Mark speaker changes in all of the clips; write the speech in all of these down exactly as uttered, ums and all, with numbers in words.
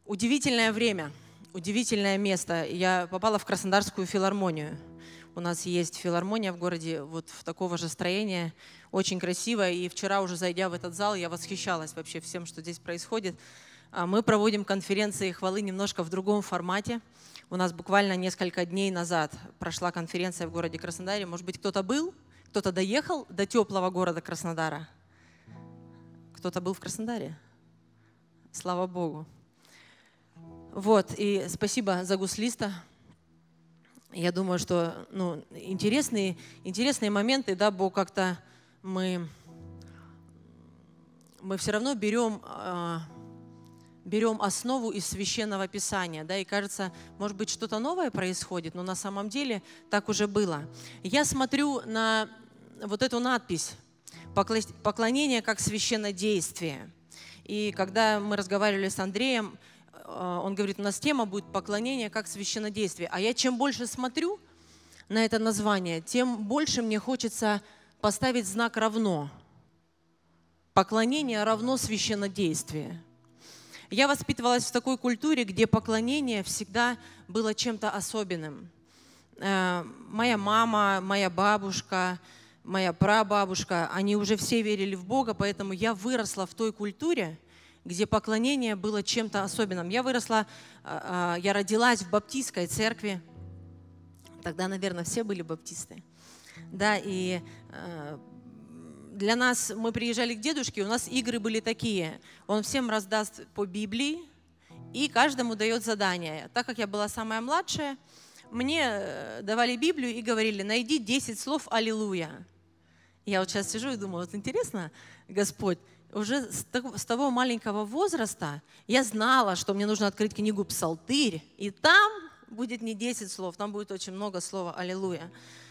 Speaker 1: Удивительное время, удивительное место. Я попала в Краснодарскую филармонию. У нас есть филармония в городе вот в такого же строения, очень красиво. И вчера уже зайдя в этот зал, я восхищалась вообще всем, что здесь происходит. Мы проводим конференции хвалы немножко в другом формате. У нас буквально несколько дней назад прошла конференция в городе Краснодаре. Может быть, кто-то был, кто-то доехал до теплого города Краснодара? Кто-то был в Краснодаре? Слава Богу. Вот, и спасибо за Гуслиста. Я думаю, что ну, интересные, интересные моменты, да, Бог как-то мы, мы все равно берем, э, берем основу из Священного Писания, да, и кажется, может быть, что-то новое происходит, но на самом деле так уже было. Я смотрю на вот эту надпись «Поклонение как священнодействие». И когда мы разговаривали с Андреем, он говорит, у нас тема будет «Поклонение как священнодействие». А я чем больше смотрю на это название, тем больше мне хочется поставить знак «равно». Поклонение равно священнодействие. Я воспитывалась в такой культуре, где поклонение всегда было чем-то особенным. Моя мама, моя бабушка, моя прабабушка, они уже все верили в Бога, поэтому я выросла в той культуре, где поклонение было чем-то особенным. Я выросла, я родилась в баптистской церкви. Тогда, наверное, все были баптисты. Да, и для нас, мы приезжали к дедушке, у нас игры были такие. Он всем раздаст по Библии и каждому дает задание. Так как я была самая младшая, мне давали Библию и говорили, найди десять слов «Аллилуйя». Я вот сейчас сижу и думаю, вот интересно, Господь, уже с того маленького возраста я знала, что мне нужно открыть книгу «Псалтырь», и там будет не десять слов, там будет очень много слова «Аллилуйя».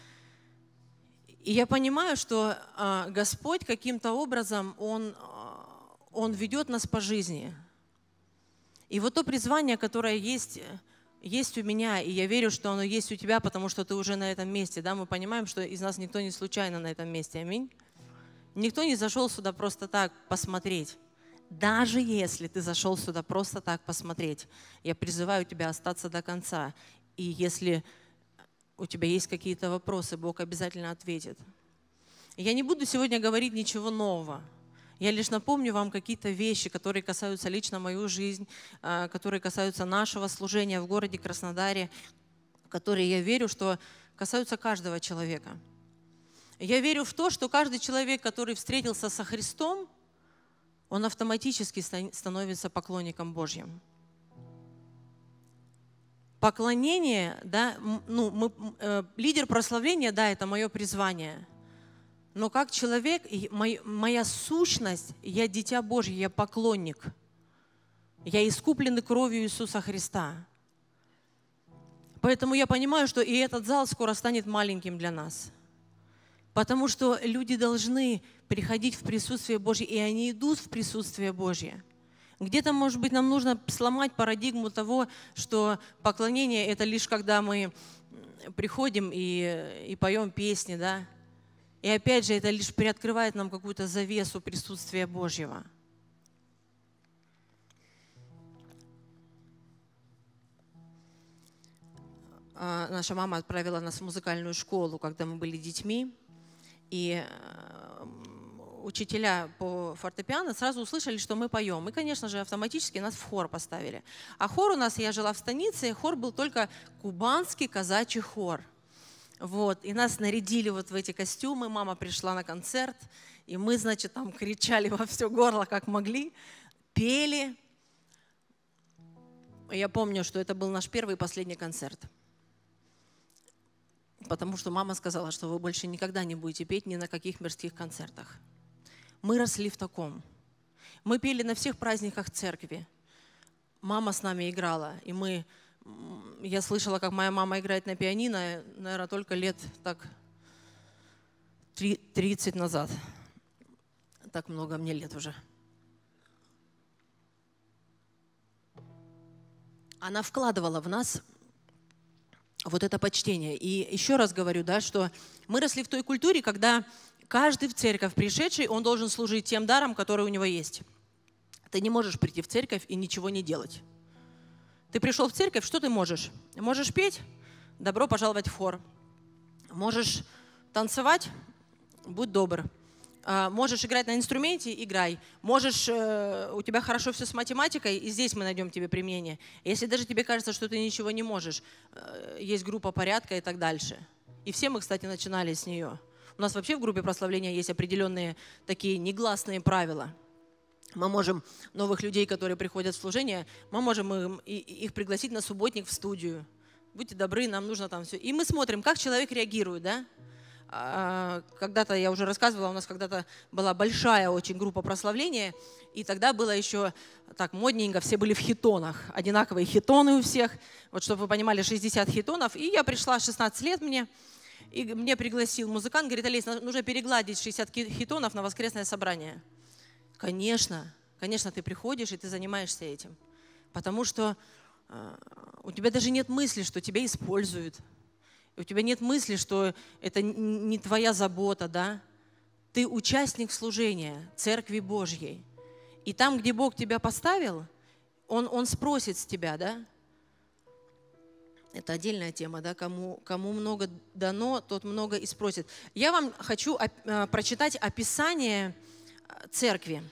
Speaker 1: И я понимаю, что а, Господь каким-то образом, Он, Он ведет нас по жизни. И вот то призвание, которое есть, есть у меня, и я верю, что оно есть у тебя, потому что ты уже на этом месте. Да? Мы понимаем, что из нас никто не случайно на этом месте. Аминь. Никто не зашел сюда просто так посмотреть. Даже если ты зашел сюда просто так посмотреть, я призываю тебя остаться до конца. И если у тебя есть какие-то вопросы, Бог обязательно ответит. Я не буду сегодня говорить ничего нового. Я лишь напомню вам какие-то вещи, которые касаются лично мою жизнь, которые касаются нашего служения в городе Краснодаре, которые, я верю, что касаются каждого человека. Я верю в то, что каждый человек, который встретился со Христом, он автоматически становится поклонником Божьим. Поклонение, да, ну, мы, э, лидер прославления, да, это мое призвание. Но как человек, мой, моя сущность, я дитя Божье, я поклонник. Я искупленный кровью Иисуса Христа. Поэтому я понимаю, что и этот зал скоро станет маленьким для нас. Потому что люди должны приходить в присутствие Божье, и они идут в присутствие Божье. Где-то, может быть, нам нужно сломать парадигму того, что поклонение – это лишь когда мы приходим и, и поем песни, да? И опять же, это лишь приоткрывает нам какую-то завесу присутствия Божьего. Наша мама отправила нас в музыкальную школу, когда мы были детьми. И учителя по фортепиано сразу услышали, что мы поем. И, конечно же, автоматически нас в хор поставили. А хор у нас, я жила в станице, хор был только кубанский казачий хор. Вот. И нас нарядили вот в эти костюмы. Мама пришла на концерт, и мы, значит, там кричали во все горло, как могли, пели. Я помню, что это был наш первый и последний концерт. Потому что мама сказала, что вы больше никогда не будете петь ни на каких мирских концертах. Мы росли в таком. Мы пели на всех праздниках церкви. Мама с нами играла. И мы, я слышала, как моя мама играет на пианино, наверное, только лет так тридцать назад. Так много мне лет уже. Она вкладывала в нас вот это почтение. И еще раз говорю, да, что мы росли в той культуре, когда каждый в церковь пришедший, он должен служить тем даром, который у него есть. Ты не можешь прийти в церковь и ничего не делать. Ты пришел в церковь, что ты можешь? Можешь петь? Добро пожаловать в хор. Можешь танцевать? Будь добр. Можешь играть на инструменте? Играй. Можешь, у тебя хорошо все с математикой, и здесь мы найдем тебе применение. Если даже тебе кажется, что ты ничего не можешь, есть группа порядка и так дальше. И все мы, кстати, начинали с нее. У нас вообще в группе прославления есть определенные такие негласные правила. Мы можем новых людей, которые приходят в служение, мы можем им, их пригласить на субботник в студию. Будьте добры, нам нужно там все. И мы смотрим, как человек реагирует, да? Когда-то, я уже рассказывала, у нас когда-то была большая очень группа прославления, и тогда было еще так модненько, все были в хитонах, одинаковые хитоны у всех, вот чтобы вы понимали, шестьдесят хитонов, и я пришла, шестнадцать лет мне, и мне пригласил музыкант, говорит: Олесь, нужно перегладить шестьдесят хитонов на воскресное собрание. Конечно, конечно, ты приходишь и ты занимаешься этим, потому что э, у тебя даже нет мысли, что тебя используют. У тебя нет мысли, что это не твоя забота, да? Ты участник служения Церкви Божьей. И там, где Бог тебя поставил, Он, он спросит с тебя, да? Это отдельная тема, да? Кому, кому много дано, тот много и спросит. Я вам хочу оп- прочитать описание церкви.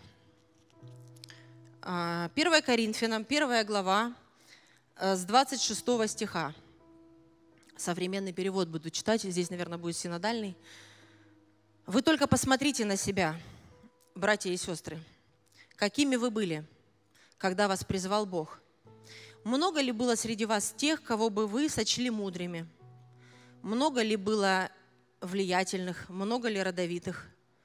Speaker 1: первое Коринфянам, первая глава, с двадцать шестого стиха. Современный перевод буду читать, здесь, наверное, будет синодальный. «Вы только посмотрите на себя, братья и сестры, какими вы были, когда вас призвал Бог. Много ли было среди вас тех, кого бы вы сочли мудрыми? Много ли было влиятельных, много ли родовитых?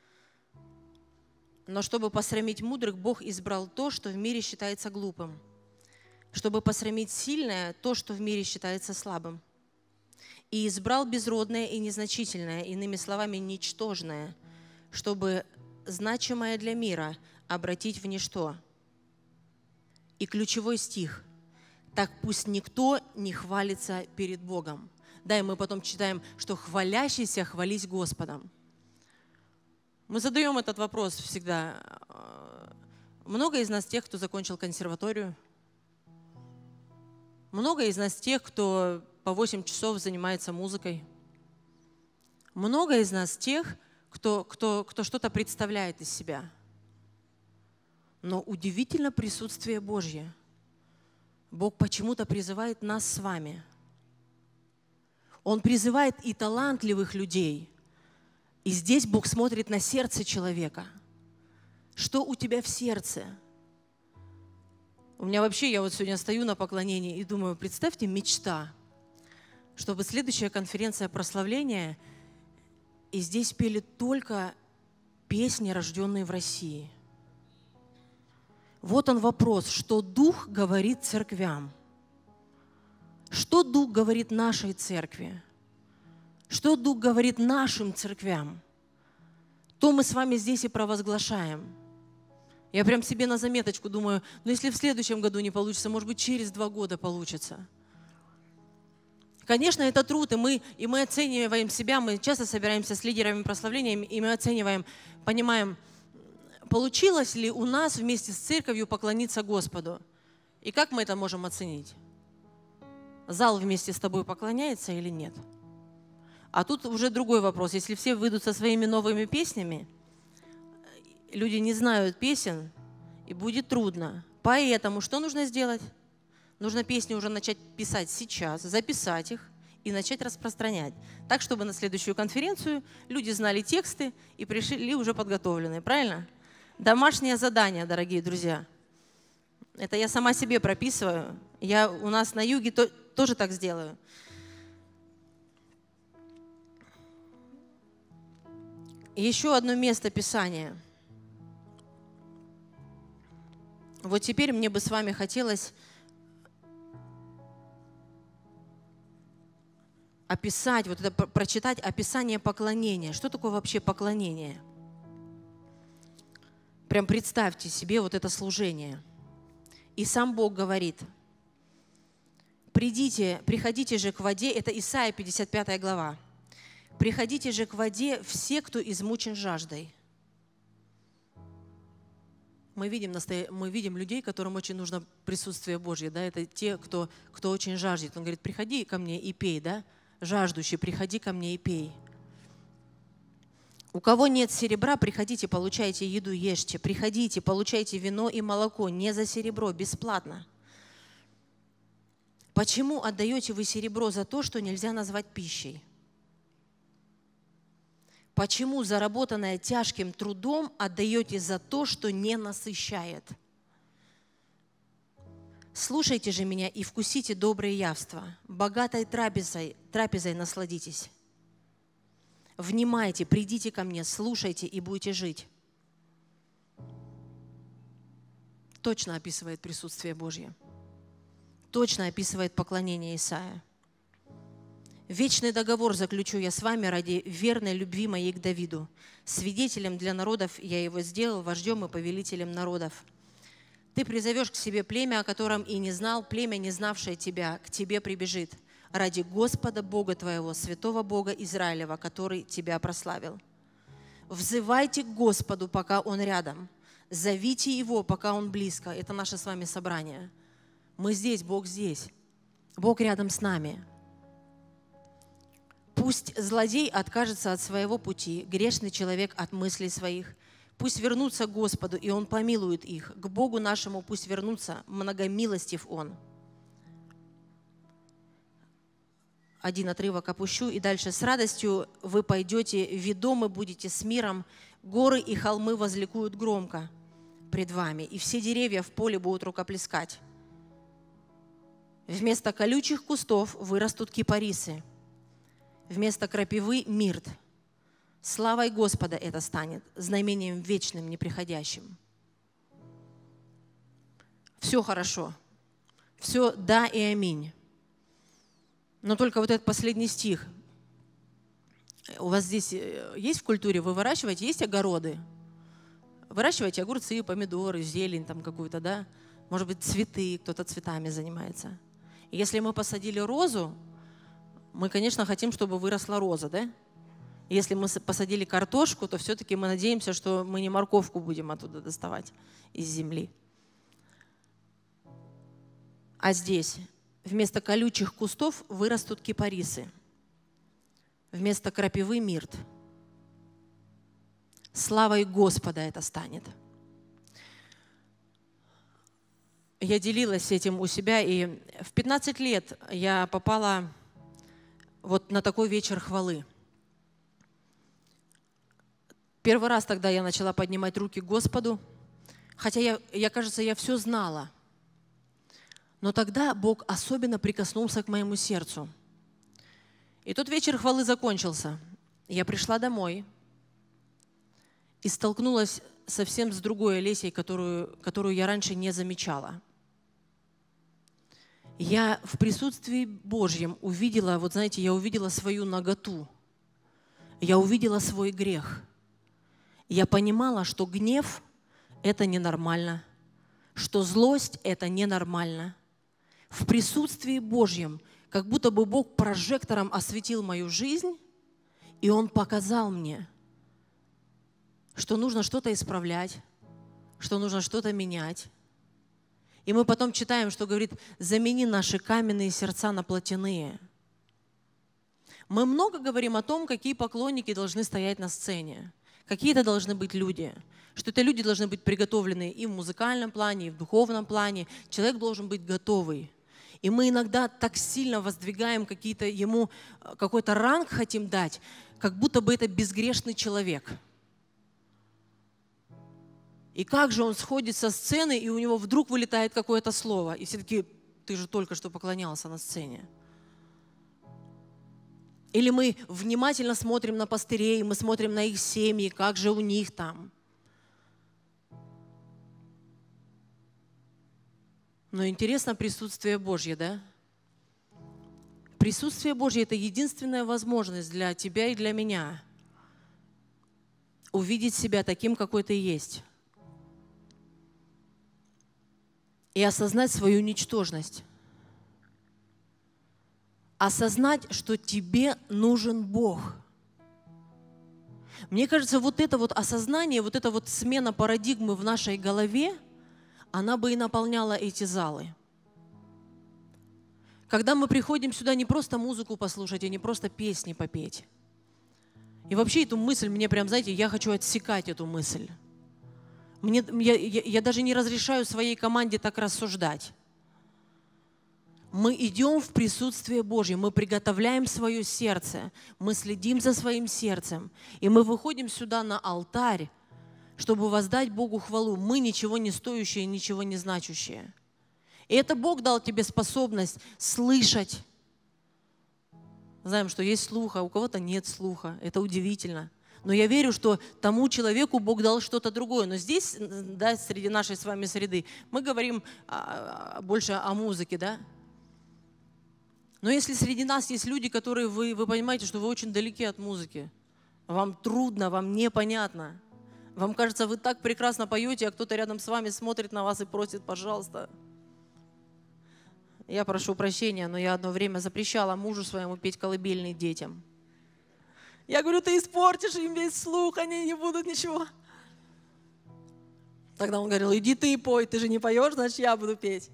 Speaker 1: Но чтобы посрамить мудрых, Бог избрал то, что в мире считается глупым, чтобы посрамить сильное, то, что в мире считается слабым. И избрал безродное и незначительное, иными словами, ничтожное, чтобы значимое для мира обратить в ничто». И ключевой стих: «Так пусть никто не хвалится перед Богом». Да, и мы потом читаем, что «хвалящийся хвались Господом». Мы задаем этот вопрос всегда. Много из нас тех, кто закончил консерваторию? Много из нас тех, кто по восемь часов занимается музыкой? Много из нас тех, кто, кто, кто что-то представляет из себя? Но удивительно присутствие Божье. Бог почему-то призывает нас с вами. Он призывает и талантливых людей. И здесь Бог смотрит на сердце человека. Что у тебя в сердце? У меня вообще, я вот сегодня стою на поклонении и думаю, представьте, мечта, чтобы следующая конференция прославления, и здесь пели только песни, рожденные в России. Вот он вопрос, что Дух говорит церквям? Что Дух говорит нашей церкви? Что Дух говорит нашим церквям? То мы с вами здесь и провозглашаем. Я прям себе на заметочку думаю, ну если в следующем году не получится, может быть, через два года получится. Конечно, это труд, и мы, и мы оцениваем себя, мы часто собираемся с лидерами прославления, и мы оцениваем, понимаем, получилось ли у нас вместе с церковью поклониться Господу. И как мы это можем оценить? Зал вместе с тобой поклоняется или нет? А тут уже другой вопрос. Если все выйдут со своими новыми песнями, люди не знают песен, и будет трудно. Поэтому что нужно сделать? Нужно песни уже начать писать сейчас, записать их и начать распространять. Так, чтобы на следующую конференцию люди знали тексты и пришли уже подготовленные. Правильно? Домашнее задание, дорогие друзья. Это я сама себе прописываю. Я у нас на юге то, тоже так сделаю. Еще одно место Писания. Вот теперь мне бы с вами хотелось описать, вот это прочитать описание поклонения. Что такое вообще поклонение? Прям представьте себе вот это служение. И сам Бог говорит: «Придите, приходите же к воде», это Исайя пятьдесят пятая глава. «Приходите же к воде все, кто измучен жаждой». Мы видим, настоя... мы видим людей, которым очень нужно присутствие Божье. Да? Это те, кто, кто очень жаждет. Он говорит, приходи ко мне и пей. Да? Жаждущий, приходи ко мне и пей. У кого нет серебра, приходите, получайте еду, ешьте. Приходите, получайте вино и молоко. Не за серебро, бесплатно. Почему отдаете вы серебро за то, что нельзя назвать пищей? Почему заработанное тяжким трудом отдаете за то, что не насыщает? Слушайте же меня и вкусите доброе явство. Богатой трапезой, трапезой насладитесь. Внимайте, придите ко мне, слушайте и будете жить. Точно описывает присутствие Божье. Точно описывает поклонение Исаия. «Вечный договор заключу я с вами ради верной любви моей к Давиду. Свидетелем для народов я его сделал, вождем и повелителем народов. Ты призовешь к себе племя, о котором и не знал, племя, не знавшее тебя, к тебе прибежит. Ради Господа Бога твоего, святого Бога Израилева, который тебя прославил. Взывайте к Господу, пока Он рядом. Зовите Его, пока Он близко». Это наше с вами собрание. Мы здесь, Бог здесь. Бог рядом с нами. «Пусть злодей откажется от своего пути, грешный человек от мыслей своих. Пусть вернутся к Господу, и Он помилует их. К Богу нашему пусть вернутся, многомилостив Он». Один отрывок опущу, и дальше. «С радостью вы пойдете, ведомы будете с миром, горы и холмы возликуют громко пред вами, и все деревья в поле будут рукоплескать. Вместо колючих кустов вырастут кипарисы, вместо крапивы – мирт. Славой Господа это станет, знамением вечным, неприходящим». Все хорошо, все да и аминь. Но только вот этот последний стих. У вас здесь есть в культуре, вы выращиваете, есть огороды? Выращиваете огурцы, помидоры, зелень там какую-то, да? Может быть, цветы, кто-то цветами занимается. И если мы посадили розу, мы, конечно, хотим, чтобы выросла роза, да? Если мы посадили картошку, то все-таки мы надеемся, что мы не морковку будем оттуда доставать из земли. А здесь вместо колючих кустов вырастут кипарисы, вместо крапивы – мирт. Славой Господа это станет. Я делилась этим у себя, и в пятнадцать лет я попала вот на такой вечер хвалы. Первый раз тогда я начала поднимать руки к Господу, хотя, я, я, кажется, я все знала. Но тогда Бог особенно прикоснулся к моему сердцу. И тот вечер хвалы закончился. Я пришла домой и столкнулась совсем с другой Олесей, которую, которую я раньше не замечала. Я в присутствии Божьем увидела, вот знаете, я увидела свою наготу. Я увидела свой грех. Я понимала, что гнев – это ненормально, что злость – это ненормально. В присутствии Божьем, как будто бы Бог прожектором осветил мою жизнь, и Он показал мне, что нужно что-то исправлять, что нужно что-то менять. И мы потом читаем, что говорит: замени наши каменные сердца на плотяные. Мы много говорим о том, какие поклонники должны стоять на сцене, какие это должны быть люди, что это люди должны быть приготовлены и в музыкальном плане, и в духовном плане. Человек должен быть готовый. И мы иногда так сильно воздвигаем какие-то ему, какой-то ранг хотим дать, как будто бы это безгрешный человек. И как же он сходит со сцены, и у него вдруг вылетает какое-то слово. И все таки: ты же только что поклонялся на сцене. Или мы внимательно смотрим на пастырей, мы смотрим на их семьи, как же у них там. Но интересно присутствие Божье, да? Присутствие Божье – это единственная возможность для тебя и для меня увидеть себя таким, какой ты есть. И осознать свою ничтожность. Осознать, что тебе нужен Бог. Мне кажется, вот это вот осознание, вот эта вот смена парадигмы в нашей голове, она бы и наполняла эти залы. Когда мы приходим сюда не просто музыку послушать, а не просто песни попеть. И вообще эту мысль, мне прям, знаете, я хочу отсекать эту мысль. Мне, я, я, я даже не разрешаю своей команде так рассуждать. Мы идем в присутствие Божье, мы приготовляем свое сердце, мы следим за своим сердцем, и мы выходим сюда на алтарь, чтобы воздать Богу хвалу. Мы ничего не стоящие, ничего не значащие. И это Бог дал тебе способность слышать. Знаем, что есть слух, а у кого-то нет слуха. Это удивительно. Но я верю, что тому человеку Бог дал что-то другое. Но здесь, да, среди нашей с вами среды, мы говорим а, больше о музыке, да? Но если среди нас есть люди, которые вы, вы понимаете, что вы очень далеки от музыки, вам трудно, вам непонятно, вам кажется, вы так прекрасно поете, а кто-то рядом с вами смотрит на вас и просит, пожалуйста. Я прошу прощения, но я одно время запрещала мужу своему петь колыбельные детям. Я говорю, ты испортишь им весь слух, они не будут ничего. Тогда он говорил, иди ты и пой, ты же не поешь, значит я буду петь.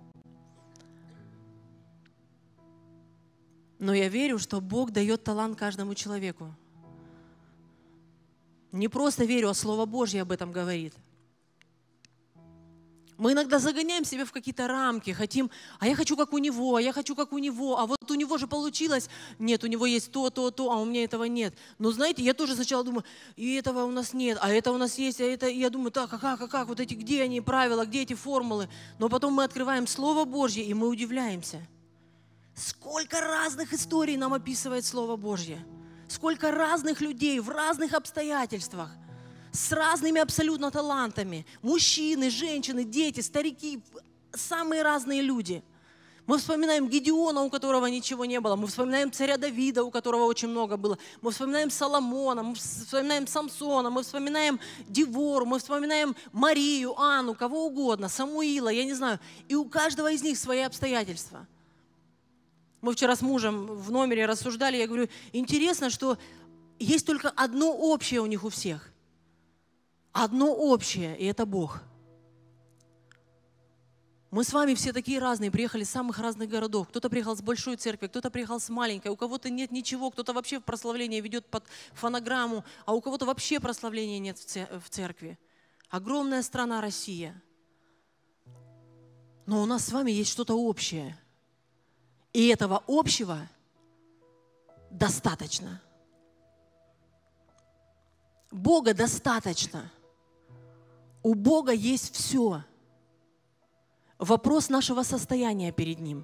Speaker 1: Но я верю, что Бог дает талант каждому человеку. Не просто верю, а Слово Божье об этом говорит. Мы иногда загоняем себя в какие-то рамки, хотим, а я хочу как у него, а я хочу как у него, а вот у него же получилось. Нет, у него есть то, то, то, а у меня этого нет. Но знаете, я тоже сначала думаю, и этого у нас нет, а это у нас есть, а это, и я думаю, так, а как, а как, вот эти, где они правила, где эти формулы? Но потом мы открываем Слово Божье, и мы удивляемся. Сколько разных историй нам описывает Слово Божье. Сколько разных людей в разных обстоятельствах, с разными абсолютно талантами. Мужчины, женщины, дети, старики, самые разные люди. Мы вспоминаем Гедеона, у которого ничего не было. Мы вспоминаем царя Давида, у которого очень много было. Мы вспоминаем Соломона, мы вспоминаем Самсона, мы вспоминаем Девор, мы вспоминаем Марию, Анну, кого угодно, Самуила, я не знаю. И у каждого из них свои обстоятельства. Мы вчера с мужем в номере рассуждали, я говорю, интересно, что есть только одно общее у них у всех. Одно общее, и это Бог. Мы с вами все такие разные, приехали из самых разных городов. Кто-то приехал с большой церкви, кто-то приехал с маленькой, у кого-то нет ничего, кто-то вообще в прославление ведет под фонограмму, а у кого-то вообще прославления нет в церкви. Огромная страна Россия. Но у нас с вами есть что-то общее. И этого общего достаточно. Бога достаточно. У Бога есть все. Вопрос нашего состояния перед Ним.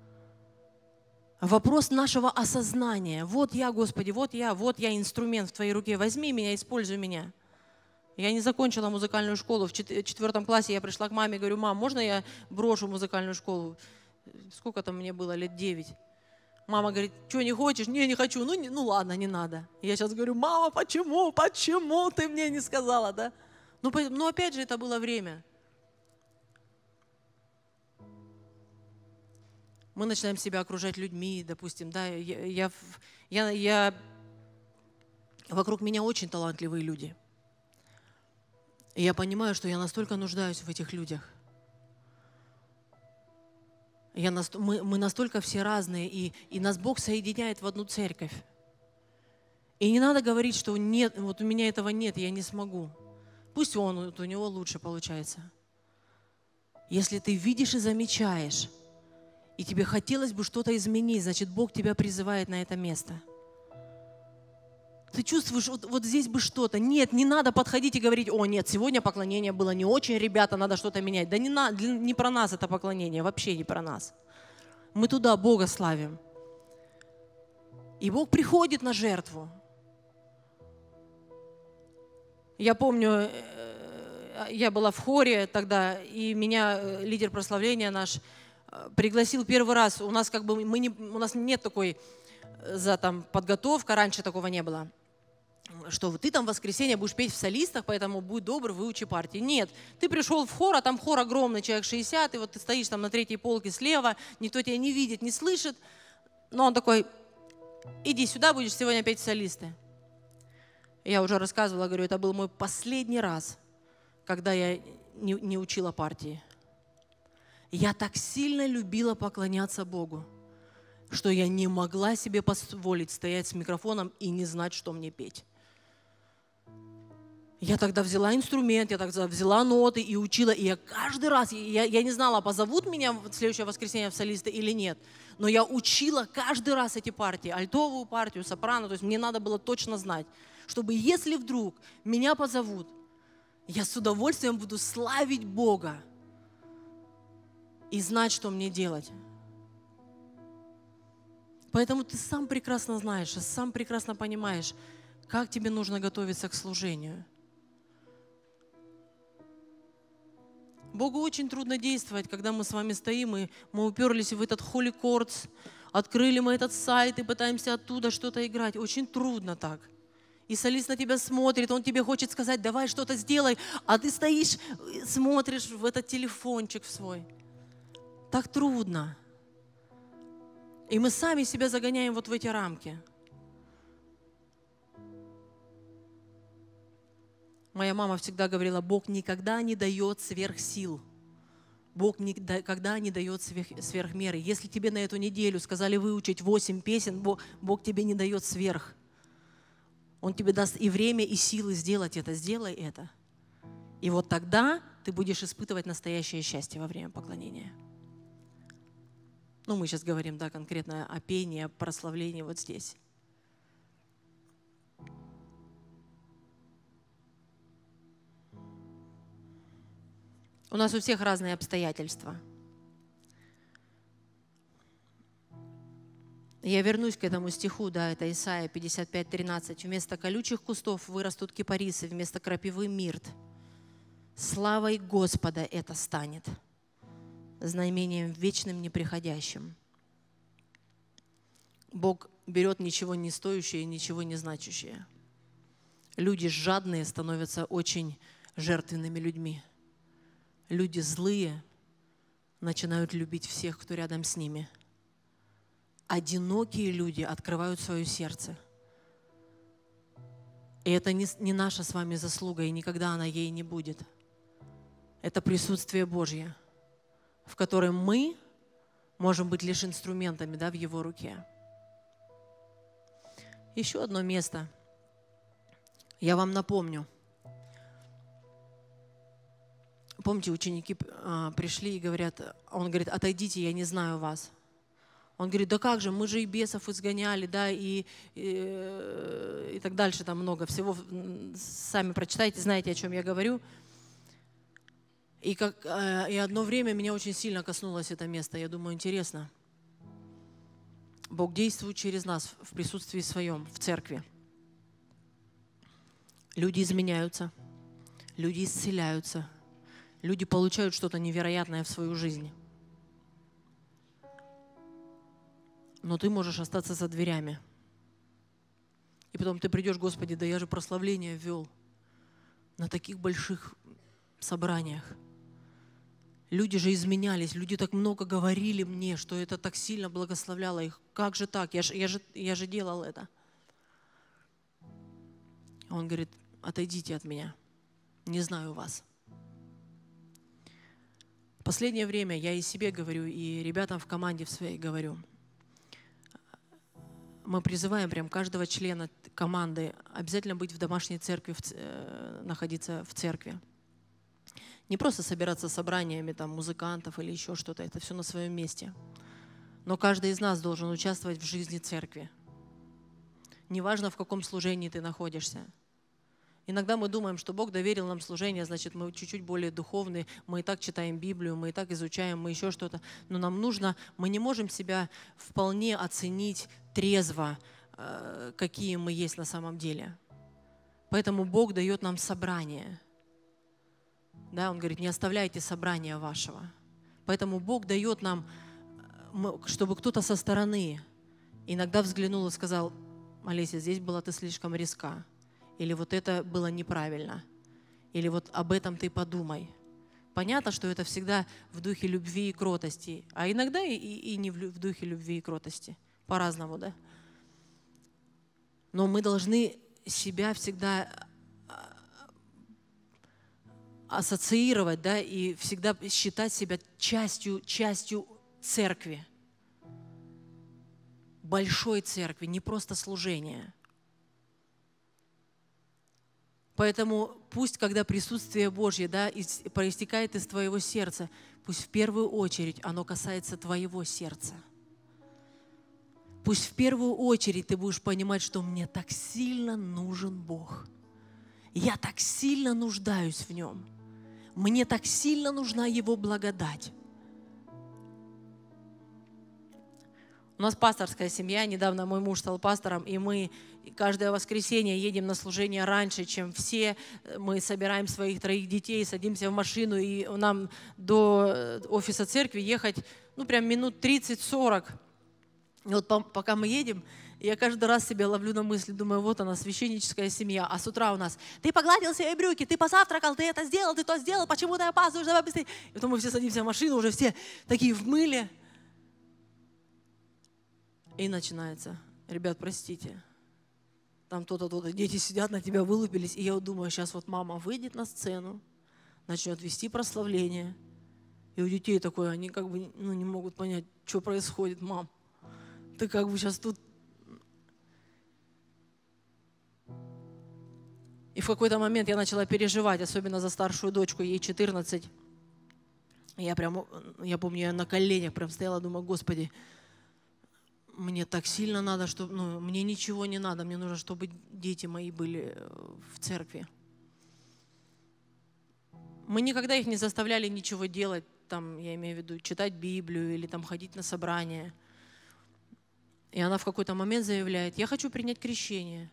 Speaker 1: Вопрос нашего осознания. Вот я, Господи, вот я, вот я инструмент в Твоей руке. Возьми меня, используй меня. Я не закончила музыкальную школу. В четвертом классе я пришла к маме и говорю, мам, можно я брошу музыкальную школу? Сколько там мне было, лет девять. Мама говорит, что, не хочешь? Не, не хочу. Ну, не, ну ладно, не надо. Я сейчас говорю, мама, почему, почему ты мне не сказала, да? Ну, ну опять же, это было время. Мы начинаем себя окружать людьми, допустим, да, я, я, я, я, вокруг меня очень талантливые люди. И я понимаю, что я настолько нуждаюсь в этих людях. Я, мы, мы настолько все разные, и, и нас Бог соединяет в одну церковь. И не надо говорить, что нет, вот у меня этого нет, я не смогу. Пусть он, вот у него лучше получается. Если ты видишь и замечаешь, и тебе хотелось бы что-то изменить, значит, Бог тебя призывает на это место. Ты чувствуешь, вот, вот здесь бы что-то. Нет, не надо подходить и говорить, о, нет, сегодня поклонение было не очень, ребята, надо что-то менять. Да не, на, не про нас это поклонение, вообще не про нас. Мы туда Бога славим. И Бог приходит на жертву. Я помню, я была в хоре тогда, и меня лидер прославления наш пригласил первый раз. У нас как бы мы не, у нас нет такой за там подготовка, раньше такого не было, что ты там в воскресенье будешь петь в солистах, поэтому будь добр, выучи партии. Нет, ты пришел в хор, а там хор огромный, человек шестьдесят, и вот ты стоишь там на третьей полке слева, никто тебя не видит, не слышит, но он такой, иди сюда, будешь сегодня петь в солисты. Я уже рассказывала, говорю, это был мой последний раз, когда я не, не учила партии. Я так сильно любила поклоняться Богу, что я не могла себе позволить стоять с микрофоном и не знать, что мне петь. Я тогда взяла инструмент, я тогда взяла ноты и учила. И я каждый раз, я, я не знала, позовут меня в следующее воскресенье в солисты или нет. Но я учила каждый раз эти партии, альтовую партию, сопрано. То есть мне надо было точно знать, чтобы если вдруг меня позовут, я с удовольствием буду славить Бога и знать, что мне делать. Поэтому ты сам прекрасно знаешь, сам прекрасно понимаешь, как тебе нужно готовиться к служению. Богу очень трудно действовать, когда мы с вами стоим, и мы уперлись в этот Holy Chords, открыли мы этот сайт и пытаемся оттуда что-то играть. Очень трудно так. И солист на тебя смотрит, он тебе хочет сказать, давай что-то сделай, а ты стоишь, смотришь в этот телефончик свой. Так трудно. И мы сами себя загоняем вот в эти рамки. Моя мама всегда говорила, Бог никогда не дает сверхсил. Бог никогда не дает сверхмеры. Если тебе на эту неделю сказали выучить восемь песен, Бог, Бог тебе не дает сверх. Он тебе даст и время, и силы сделать это. Сделай это. И вот тогда ты будешь испытывать настоящее счастье во время поклонения. Ну, мы сейчас говорим, да, конкретно о пении, о прославлении вот здесь. У нас у всех разные обстоятельства. Я вернусь к этому стиху, да, это Исайя пятьдесят пять тринадцать. «Вместо колючих кустов вырастут кипарисы, вместо крапивы мирт. Славой Господа это станет, знамением вечным неприходящим». Бог берет ничего не стоящее и ничего не значащее. Люди жадные становятся очень жертвенными людьми. Люди злые начинают любить всех, кто рядом с ними. Одинокие люди открывают свое сердце. И это не, не наша с вами заслуга, и никогда она ей не будет. Это присутствие Божье, в котором мы можем быть лишь инструментами, да, в Его руке. Еще одно место. Я вам напомню. Помните, ученики а, пришли и говорят, он говорит, отойдите, я не знаю вас. Он говорит, да как же, мы же и бесов изгоняли, да, и, и, и так дальше, там много всего. Сами прочитайте, знаете, о чем я говорю. И, как, и одно время меня очень сильно коснулось это место. Я думаю, интересно. Бог действует через нас в присутствии своем, в церкви. Люди изменяются, люди исцеляются, люди получают что-то невероятное в свою жизнь. Но ты можешь остаться за дверями. И потом ты придешь, Господи, да я же прославление вел на таких больших собраниях. Люди же изменялись, люди так много говорили мне, что это так сильно благословляло их. Как же так? Я же, я же, я же делал это. Он говорит, отойдите от меня, не знаю вас. В последнее время я и себе говорю, и ребятам в команде в своей говорю. Мы призываем прям каждого члена команды обязательно быть в домашней церкви, в, находиться в церкви. Не просто собираться собраниями там, музыкантов или еще что-то, это все на своем месте. Но каждый из нас должен участвовать в жизни церкви. Неважно, в каком служении ты находишься. Иногда мы думаем, что Бог доверил нам служение, значит, мы чуть-чуть более духовные, мы и так читаем Библию, мы и так изучаем, мы еще что-то. Но нам нужно, мы не можем себя вполне оценить трезво, какие мы есть на самом деле. Поэтому Бог дает нам собрание. Да, Он говорит, не оставляйте собрания вашего. Поэтому Бог дает нам, чтобы кто-то со стороны иногда взглянул и сказал, Олеся, здесь была ты слишком резка. Или вот это было неправильно. Или вот об этом ты подумай. Понятно, что это всегда в духе любви и кротости. А иногда и, и не в духе любви и кротости. По-разному, да? Но мы должны себя всегда ассоциировать, да, и всегда считать себя частью, частью церкви. Большой церкви, не просто служение. Поэтому пусть, когда присутствие Божье, да, проистекает из твоего сердца, пусть в первую очередь оно касается твоего сердца. Пусть в первую очередь ты будешь понимать, что мне так сильно нужен Бог. Я так сильно нуждаюсь в Нем. Мне так сильно нужна Его благодать. У нас пасторская семья, недавно мой муж стал пастором, и мы каждое воскресенье едем на служение раньше, чем все. Мы собираем своих троих детей, садимся в машину, и нам до офиса церкви ехать, ну, прям минут тридцать-сорок. И вот пока мы едем, я каждый раз себя ловлю на мысли, думаю, вот она, священническая семья. А с утра у нас: ты погладил свои брюки, ты позавтракал, ты это сделал, ты то сделал, почему ты опаздываешь, давай быстрее. И потом мы все садимся в машину, уже все такие в мыле. И начинается: ребят, простите, там то-то, то-то, дети сидят, на тебя вылупились. И я вот думаю, сейчас вот мама выйдет на сцену, начнет вести прославление. И у детей такое, они как бы ну, не могут понять, что происходит. Мам, ты как бы сейчас тут... И в какой-то момент я начала переживать, особенно за старшую дочку, ей четырнадцать. Я прям, я помню, я на коленях прям стояла, думаю, Господи, мне так сильно надо, чтобы, ну, мне ничего не надо, мне нужно, чтобы дети мои были в церкви. Мы никогда их не заставляли ничего делать, там, я имею в виду, читать Библию или там ходить на собрания. И она в какой-то момент заявляет: я хочу принять крещение.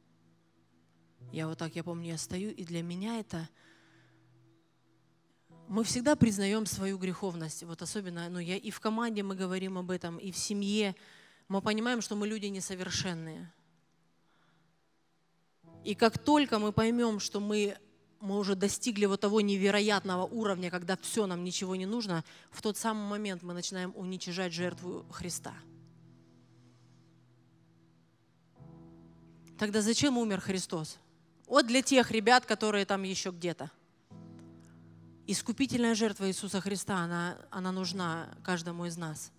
Speaker 1: Я вот так, я помню, я стою, и для меня это... Мы всегда признаем свою греховность, вот особенно, ну, я, и в команде мы говорим об этом, и в семье. Мы понимаем, что мы люди несовершенные. И как только мы поймем, что мы, мы уже достигли вот того невероятного уровня, когда все, нам ничего не нужно, в тот самый момент мы начинаем уничижать жертву Христа. Тогда зачем умер Христос? Вот для тех ребят, которые там еще где-то. Искупительная жертва Иисуса Христа, она, она нужна каждому из нас.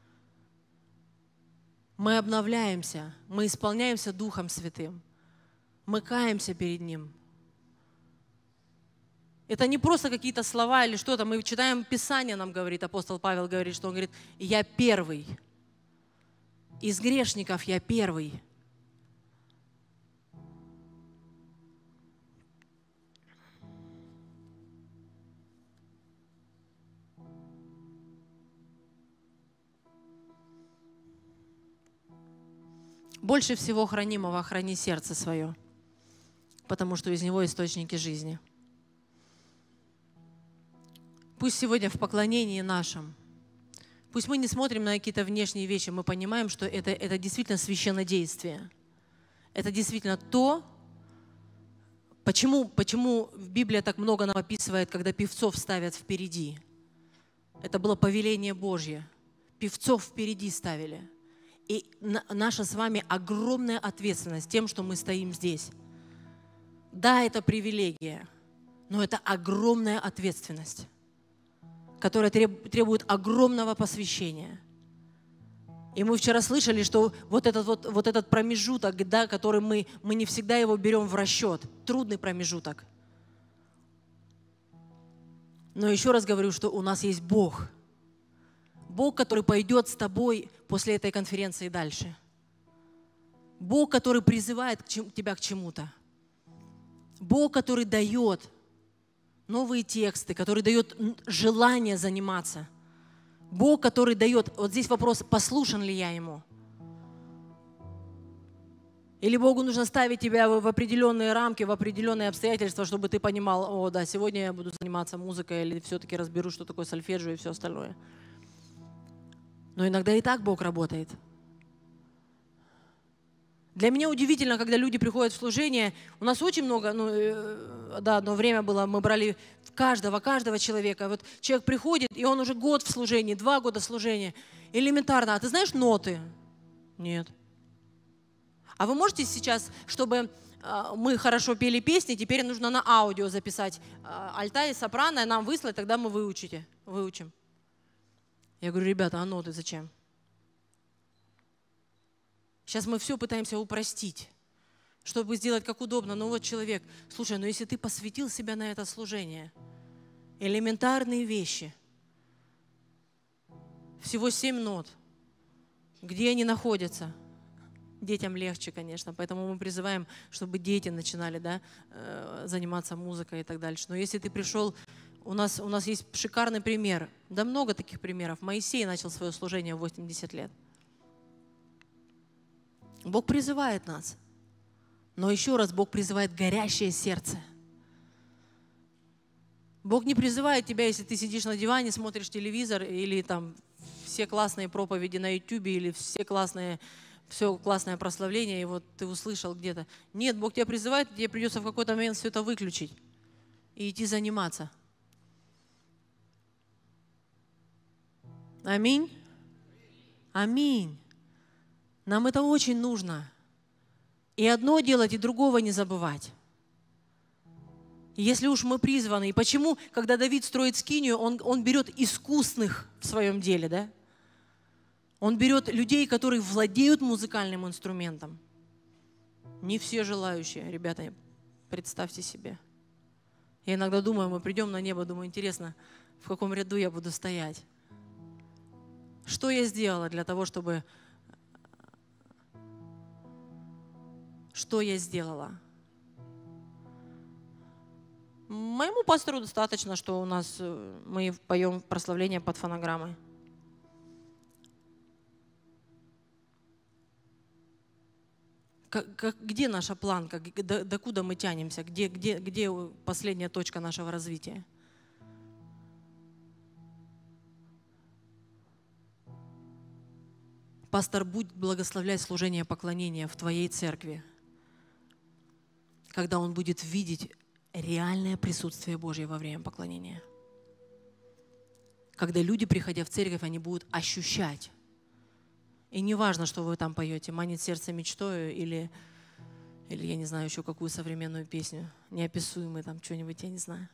Speaker 1: Мы обновляемся, мы исполняемся Духом Святым, мы каемся перед Ним. Это не просто какие-то слова или что-то. Мы читаем Писание, нам говорит, апостол Павел говорит, что он говорит: я первый, из грешников я первый. Больше всего хранимого храни сердце свое, потому что из него источники жизни. Пусть сегодня в поклонении нашем, пусть мы не смотрим на какие-то внешние вещи, мы понимаем, что это, это действительно священнодействие. Это действительно то, почему, почему Библия так много нам описывает, когда певцов ставят впереди. Это было повеление Божье. Певцов впереди ставили. И наша с вами огромная ответственность тем, что мы стоим здесь. Да, это привилегия, но это огромная ответственность, которая требует огромного посвящения. И мы вчера слышали, что вот этот, вот, вот этот промежуток, да, который мы, мы не всегда его берем в расчет, трудный промежуток. Но еще раз говорю, что у нас есть Бог. Бог, который пойдет с тобой после этой конференции дальше. Бог, который призывает тебя к чему-то. Бог, который дает новые тексты, который дает желание заниматься. Бог, который дает... Вот здесь вопрос, послушен ли я Ему? Или Богу нужно ставить тебя в определенные рамки, в определенные обстоятельства, чтобы ты понимал: о, да, сегодня я буду заниматься музыкой, или все-таки разберу, что такое сольфеджио и все остальное. Но иногда и так Бог работает. Для меня удивительно, когда люди приходят в служение. У нас очень много, ну, э, да, одно время было, мы брали каждого, каждого человека. Вот человек приходит, и он уже год в служении, два года служения. Элементарно. А ты знаешь ноты? Нет. А вы можете сейчас, чтобы мы хорошо пели песни, теперь нужно на аудио записать альта и сопрано, и нам выслать, тогда мы выучите, выучим. Я говорю, ребята, а ноты зачем? Сейчас мы все пытаемся упростить, чтобы сделать как удобно. Ну вот человек, слушай, ну если ты посвятил себя на это служение, элементарные вещи, всего семь нот, где они находятся? Детям легче, конечно, поэтому мы призываем, чтобы дети начинали, да, заниматься музыкой и так дальше. Но если ты пришел, у нас, у нас есть шикарный пример, да много таких примеров. Моисей начал свое служение в восемьдесят лет. Бог призывает нас, но еще раз Бог призывает горящее сердце. Бог не призывает тебя, если ты сидишь на диване, смотришь телевизор или там все классные проповеди на ютубе или все классные, все классное прославление, и вот ты услышал где-то. Нет, Бог тебя призывает, тебе придется в какой-то момент все это выключить и идти заниматься. Аминь. Аминь. Нам это очень нужно. И одно делать, и другого не забывать. Если уж мы призваны, и почему, когда Давид строит скинию, он, он берет искусных в своем деле, да? Он берет людей, которые владеют музыкальным инструментом. Не все желающие, ребята, представьте себе. Я иногда думаю, мы придем на небо, думаю, интересно, в каком ряду я буду стоять. Что я сделала для того, чтобы... Что я сделала? Моему пастору достаточно, что у нас мы поем прославление под фонограммой. Как, как, где наша планка? До, докуда мы тянемся? Где, где, где последняя точка нашего развития? Пастор, будь благословлять служение поклонения в твоей церкви, когда он будет видеть реальное присутствие Божье во время поклонения. Когда люди, приходя в церковь, они будут ощущать. И не важно, что вы там поете, «Манит сердце мечтою» или, или я не знаю еще какую современную песню, неописуемый там что-нибудь, я не знаю.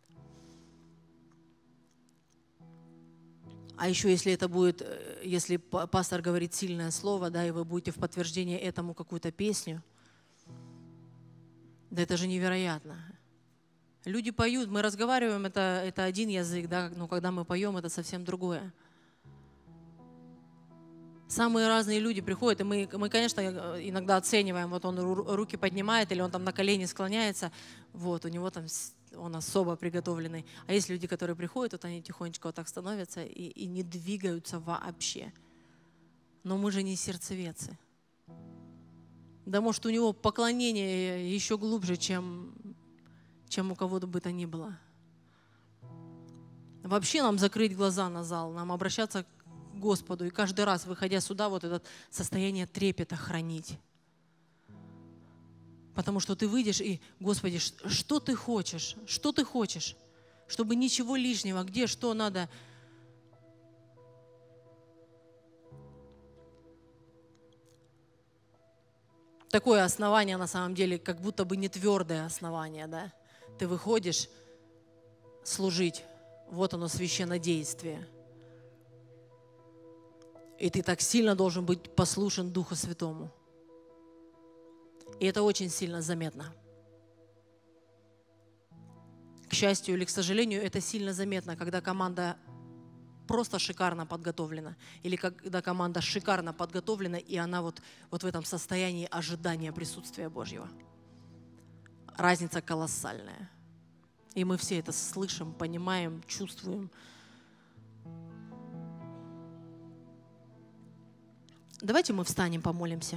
Speaker 1: А еще если это будет, если пастор говорит сильное слово, да, и вы будете в подтверждение этому какую-то песню, да это же невероятно. Люди поют, мы разговариваем, это, это один язык, да, но когда мы поем, это совсем другое. Самые разные люди приходят, и мы, мы, конечно, иногда оцениваем, вот он руки поднимает, или он там на колени склоняется, вот, у него там он особо приготовленный. А есть люди, которые приходят, вот они тихонечко вот так становятся и, и не двигаются вообще. Но мы же не сердцевецы. Да может, у него поклонение еще глубже, чем, чем у кого-то бы то ни было. Вообще нам закрыть глаза на зал, нам обращаться к Господу и каждый раз, выходя сюда, вот это состояние трепета хранить. Потому что ты выйдешь и, Господи, что ты хочешь? Что ты хочешь? Чтобы ничего лишнего, где, что надо. Такое основание, на самом деле, как будто бы не твердое основание, да? Ты выходишь служить, вот оно, священнодействие. И ты так сильно должен быть послушен Духу Святому. И это очень сильно заметно. К счастью или к сожалению, это сильно заметно, когда команда просто шикарно подготовлена. Или когда команда шикарно подготовлена, и она вот, вот в этом состоянии ожидания присутствия Божьего. Разница колоссальная. И мы все это слышим, понимаем, чувствуем. Давайте мы встанем, помолимся.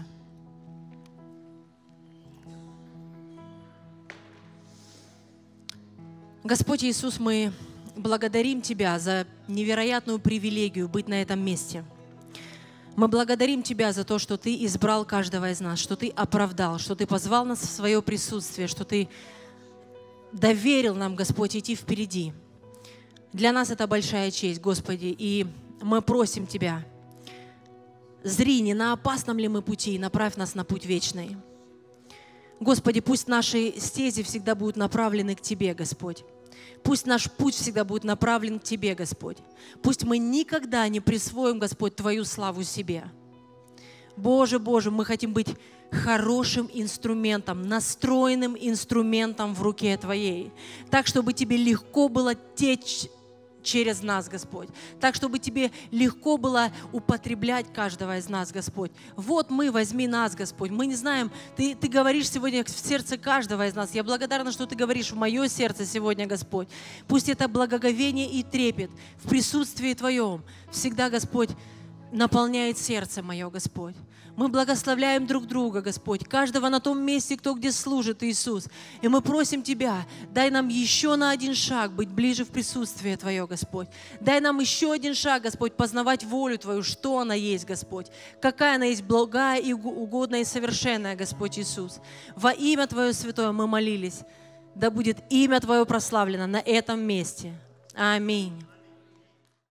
Speaker 1: Господь Иисус, мы благодарим Тебя за невероятную привилегию быть на этом месте. Мы благодарим Тебя за то, что Ты избрал каждого из нас, что Ты оправдал, что Ты позвал нас в свое присутствие, что Ты доверил нам, Господь, идти впереди. Для нас это большая честь, Господи, и мы просим Тебя, зри, не на опасном ли мы пути, и направь нас на путь вечный. Господи, пусть наши стези всегда будут направлены к Тебе, Господь. Пусть наш путь всегда будет направлен к Тебе, Господь. Пусть мы никогда не присвоим, Господь, Твою славу себе. Боже, Боже, мы хотим быть хорошим инструментом, настроенным инструментом в руке Твоей, так, чтобы Тебе легко было течь через нас, Господь, так, чтобы Тебе легко было употреблять каждого из нас, Господь. Вот мы, возьми нас, Господь. Мы не знаем, Ты, Ты говоришь сегодня в сердце каждого из нас. Я благодарна, что Ты говоришь в мое сердце сегодня, Господь. Пусть это благоговение и трепет в присутствии Твоем всегда, Господь, наполняет сердце мое, Господь. Мы благословляем друг друга, Господь, каждого на том месте, кто где служит, Иисус. И мы просим Тебя, дай нам еще на один шаг быть ближе в присутствии Твое, Господь. Дай нам еще один шаг, Господь, познавать волю Твою, что она есть, Господь. Какая она есть благая и угодная и совершенная, Господь Иисус. Во имя Твое святое мы молились. Да будет имя Твое прославлено на этом месте. Аминь.